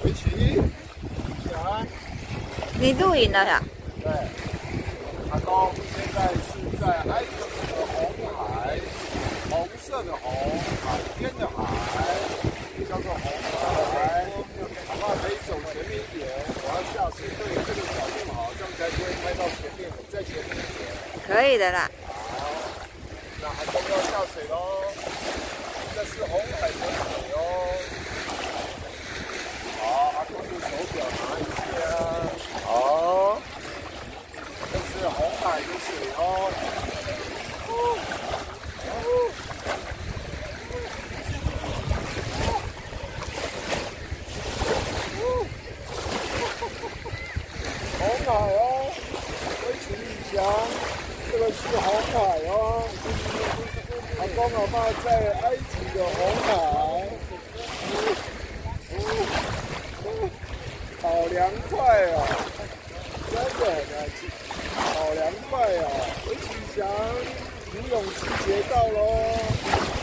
围棋，想。 你录影了呀？ 对，阿公现在是在埃及的红海，红色的红，海边的海，叫做红海。好不好？可以走前面一点，我要下水，对这个角度好，这样才不会拍到前面。你再前面一点。 可以的啦。 好，那阿公要下水喽，这是红海的水哦。好，阿公的手表拿一下。好。这是红海的水哦。红海哦，围棋一翔，这个是红海哦。阿公阿嬤在埃及的红海，好凉快哦，真的很好凉快哦。围棋翔，游泳季节到喽。